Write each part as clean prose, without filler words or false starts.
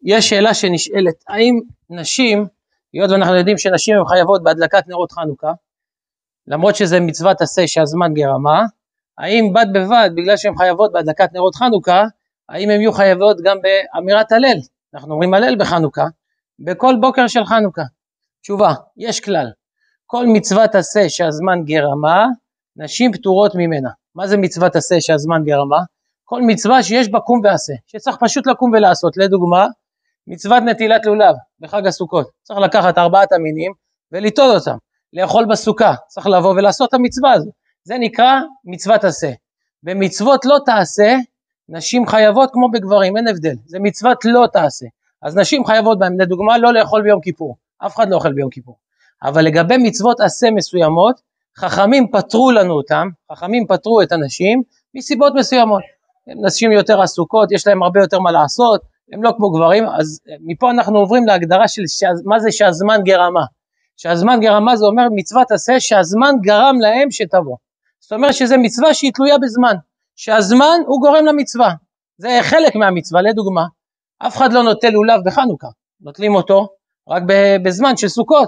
יש שאלה שנשאלת, האם נשים, היות ואנחנו יודעים שנשים הן חייבות בהדלקת נרות חנוכה, למרות שזה מצוות עשה שהזמן גרמה, האם בד בבד, בגלל שהן חייבות בהדלקת נרות חנוכה, האם הן יהיו חייבות גם באמירת הלל? אנחנו אומרים הלל בחנוכה, בכל בוקר של חנוכה. תשובה, יש כלל, כל מצוות עשה שהזמן גרמה, נשים פטורות ממנה. מה זה מצוות עשה שהזמן גרמה? כל מצווה שיש בה קום ועשה, שצריך פשוט לקום ולעשות. לדוגמה, מצוות נטילת לולב בחג הסוכות, צריך לקחת 4 המינים וליטול אותם, לאכול בסוכה, צריך לבוא ולעשות את המצווה הזו, זה נקרא מצוות עשה. במצוות לא תעשה, נשים חייבות כמו בגברים, אין הבדל, זה מצוות לא תעשה, אז נשים חייבות בהם. לדוגמה, לא לאכול ביום כיפור, אף אחד לא אוכל ביום כיפור, אבל לגבי מצוות עשה מסוימות, חכמים פטרו לנו אותם, חכמים פטרו את הנשים מסיבות מסוימות. נשים יותר עסוקות, יש להם הרבה יותר מה לעשות, הם לא כמו גברים. אז מפה אנחנו עוברים להגדרה של מה זה שהזמן גרמה. שהזמן גרמה זה אומר מצוות עשה שהזמן גרם להם שתבוא. זאת אומרת שזה מצווה שהיא תלויה בזמן, שהזמן הוא גורם למצווה, זה חלק מהמצווה. לדוגמה, אף אחד לא נוטל לולב בחנוכה, נוטלים אותו רק בזמן של סוכות,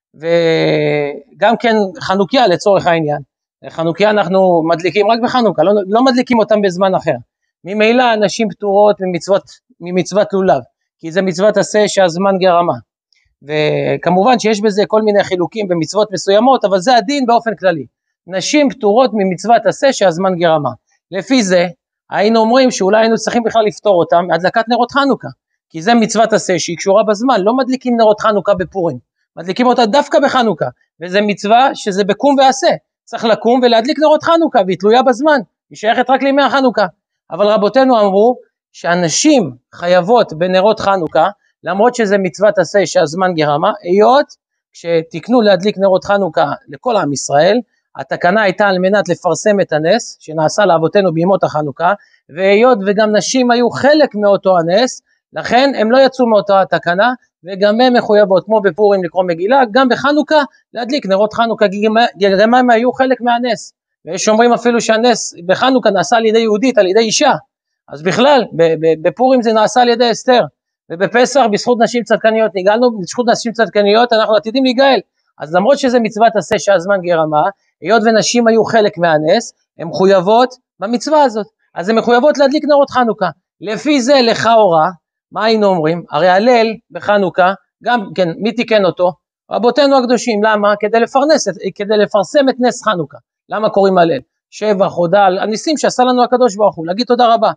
וגם כן חנוכיה לצורך העניין, חנוכיה אנחנו מדליקים רק בחנוכה, לא מדליקים אותם בזמן אחר. ממילא אנשים פטורות ממצוות לולב, כי זה מצוות עשה שהזמן גרמה. וכמובן שיש בזה כל מיני חילוקים במצוות מסוימות, אבל זה הדין באופן כללי. נשים פטורות ממצוות עשה שהזמן גרמה. לפי זה היינו אומרים שאולי היינו צריכים בכלל לפתור אותם מהדלקת נרות חנוכה, כי זה מצוות עשה שהיא קשורה בזמן. לא מדליקים נרות חנוכה בפורים, מדליקים אותה דווקא בחנוכה, וזה מצווה שזה בקום ועשה, צריך לקום ולהדליק נרות חנוכה, והיא תלויה בזמן, היא שייכת רק לימי החנוכה. אבל רבותינו אמרו שאנשים חייבות בנרות חנוכה, למרות שזה מצוות עשה שהזמן גרמה, היות כשתקנו להדליק נרות חנוכה לכל עם ישראל, התקנה הייתה על מנת לפרסם את הנס שנעשה לאבותינו בימות החנוכה, והיות וגם נשים היו חלק מאותו הנס, לכן הם לא יצאו מאותה התקנה, וגם הם מחויבות כמו בפורים לקרוא מגילה, גם בחנוכה להדליק נרות חנוכה, גם הם היו חלק מהנס. ויש אומרים אפילו שהנס בחנוכה נעשה על ידי יהודית, על ידי אישה, אז בכלל בפורים זה נעשה על ידי אסתר, ובפסח בזכות נשים צדקניות נגאלנו, בזכות נשים צדקניות אנחנו עתידים להיגאל. אז למרות שזה מצוות עשה שהזמן גרמה, היות ונשים היו חלק מהנס, הן מחויבות במצווה הזאת, אז הן מחויבות להדליק נרות חנוכה. לפי זה לכאורה, מה היינו אומרים? הרי הלל בחנוכה, גם כן, מי תיקן אותו? רבותינו הקדושים. למה? כדי לפרסם את נס חנוכה. למה קוראים הלל? שבח, הודאה, הניסים שעשה לנו הקדוש ברוך הוא, להגיד תודה רבה.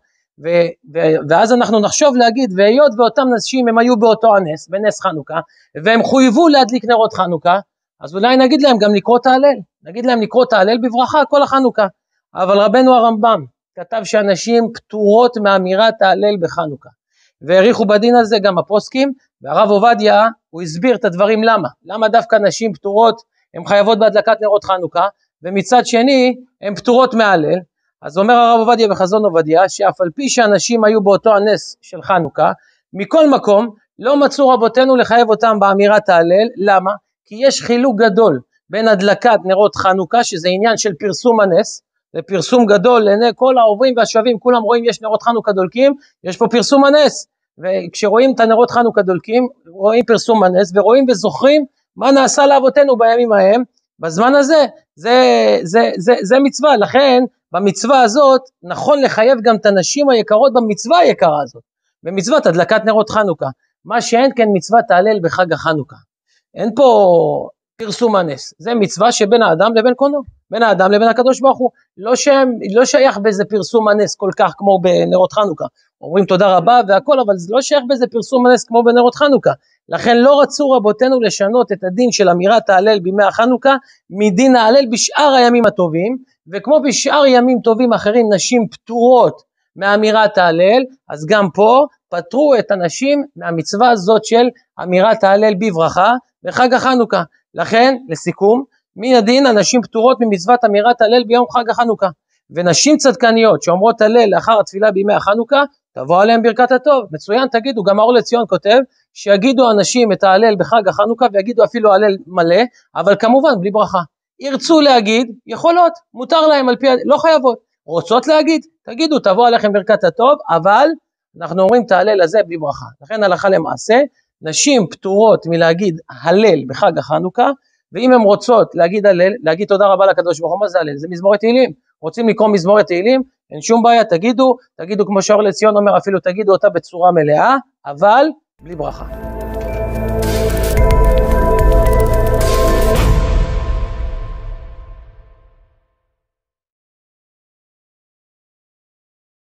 ואז אנחנו נחשוב להגיד, והיות ואותם נשים הם היו באותו הנס, בנס חנוכה, והם חויבו להדליק נרות חנוכה, אז אולי נגיד להם גם לקרוא את ההלל, נגיד להם לקרוא את ההלל בברכה כל החנוכה. אבל רבנו הרמב"ם כתב שאנשים פטורות מאמירת ההלל בחנוכה, והעריכו בדין הזה גם הפוסקים, והרב עובדיה הוא הסביר את הדברים למה דווקא נשים פטורות, הן חייבות בהדלקת נרות חנוכה, ומצד שני הן פטורות מההלל. אז אומר הרב עובדיה בחזון עובדיה, שאף על פי שאנשים היו באותו הנס של חנוכה, מכל מקום לא מצאו רבותינו לחייב אותם באמירת ההלל. למה? כי יש חילוק גדול בין הדלקת נרות חנוכה, שזה עניין של פרסום הנס, זה פרסום גדול לעיני כל העוברים והשבים, כולם רואים יש נרות חנוכה דולקים, יש פה פרסום הנס, וכשרואים את הנרות חנוכה דולקים, רואים פרסום הנס, ורואים וזוכרים מה נעשה לאבותינו בימים ההם, בזמן הזה, זה מצווה. לכן במצווה הזאת נכון לחייב גם את הנשים היקרות במצווה היקרה הזאת, במצוות הדלקת נרות חנוכה, מה שאין כן מצוות ההלל בחג החנוכה. אין פה פרסום הנס, זה מצווה שבין האדם לבין קונו, בין האדם לבין הקדוש ברוך הוא, לא שייך בזה פרסום הנס כל כך כמו בנרות חנוכה, אומרים תודה רבה והכל, אבל זה לא שייך בזה פרסום הנס כמו בנרות חנוכה. לכן לא רצו רבותינו לשנות את הדין של אמירת ההלל בימי החנוכה מדין ההלל בשאר הימים הטובים, וכמו בשאר ימים טובים אחרים נשים פטורות מאמירת ההלל, אז גם פה פטרו את הנשים מהמצווה הזאת של אמירת ההלל בברכה בחג החנוכה. לכן לסיכום, מן הדין הנשים פטורות ממצוות אמירת ההלל ביום חג החנוכה, ונשים צדקניות שאומרות הלל לאחר התפילה בימי החנוכה, תבוא עליהם ברכת הטוב. מצוין, תגידו, גם האור לציון כותב שיגידו אנשים את ההלל בחג החנוכה, ויגידו אפילו הלל מלא, אבל כמובן בלי ברכה. ירצו להגיד, יכולות, מותר להם על פי, לא חייבות. רוצות להגיד, תגידו, תבוא עליכם ברכת הטוב, אבל אנחנו אומרים את ההלל הזה בלי ברכה. לכן הלכה למעשה, נשים פטורות מלהגיד הלל בחג החנוכה, ואם הן רוצות להגיד הלל, להגיד תודה רבה לקדוש ברוך הוא, מה זה הלל? זה מזמורת תהילים. רוצים לקרוא מזמורת תהילים, אין שום בעיה, תגידו כמו שאור לציון אומר, אפילו תגידו אותה בצורה מלאה, אבל בלי ברכה.